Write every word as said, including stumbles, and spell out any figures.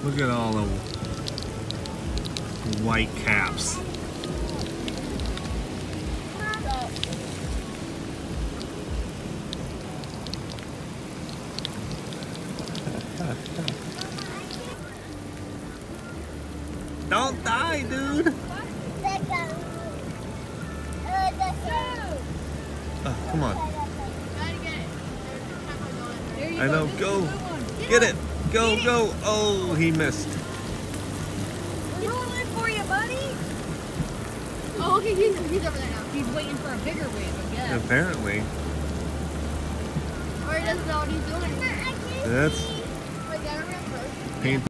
Look at all the white caps. Don't die, dude! Oh, come on. I know, go! Get it! Go, go! Oh, he missed. He's pulling for you, buddy! Oh, okay, he's, he's over there now. He's waiting for a bigger wave, I guess. Apparently. Or he doesn't know what he's doing. That's Wait, gotta run first. paint.